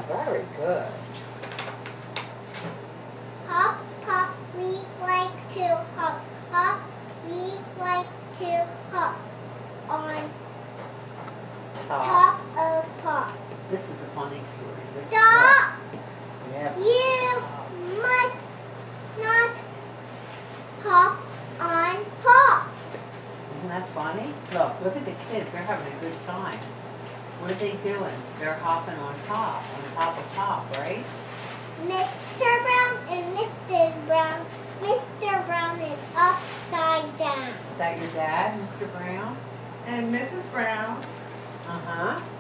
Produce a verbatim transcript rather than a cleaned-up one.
very good. Hop, hop, we like to hop. Hop, we like to hop on Top. top of pop. This is a funny story. This Stop! Yeah. You must not hop on pop. Isn't that funny? Look, look at the kids. They're having a good time. What are they doing? They're hopping on top, on top of pop, right? Mister Brown and Missus Brown. Mister Brown is upside down. Is that your dad, Mister Brown? And Missus Brown. Uh-huh.